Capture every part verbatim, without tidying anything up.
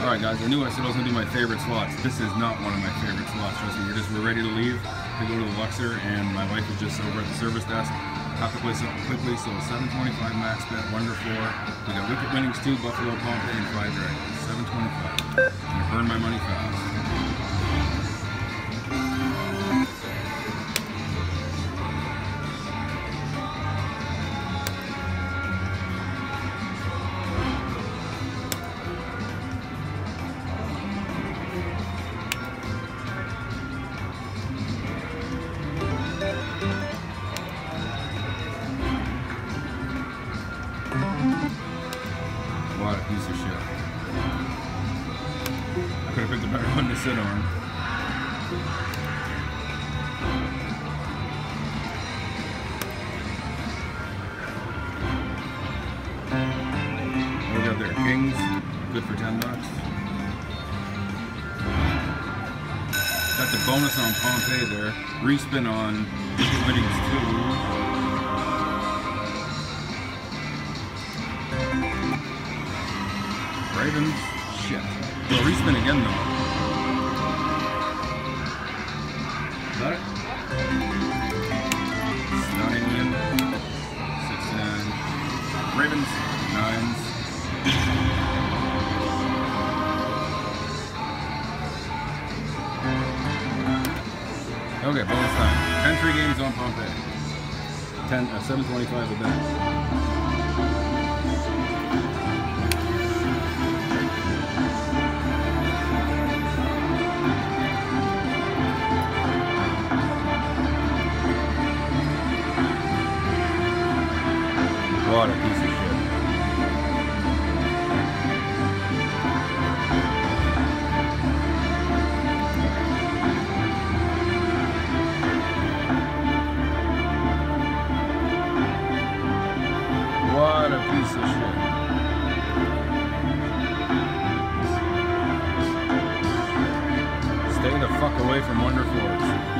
Alright guys, I knew I said I was going to do my favorite slots. This is not one of my favorite slots, trust me. We're just, we're ready to leave to go to the Luxor, and my wife is just over at the service desk. Have to play something quickly, so seven twenty-five max bet, Wonder four. We got Wicket Winnings two, Buffalo, Pompeii, and Five Dragons. seven twenty-five. I'm going to burn my money fast. What a piece of shit. I could have picked a better one to sit on. What do we got there? Kings, good for ten bucks. Got the bonus on Pompeii there. Respin on Wicket Winnings two. Ravens, shit. We'll respin again though. Got it? Stunning win. sixty-nine. Ravens, nines. Okay, bonus time. ten free games on Pompeii. ten, uh, seven twenty-five a bet. What a piece of shit. What a piece of shit. Stay the fuck away from Wonder fours.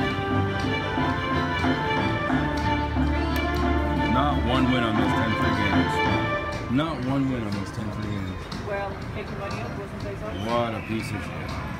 Not one win on those ten free games. Not one win on those ten free games. Well, take your money up, wasn't they? What a piece of shit.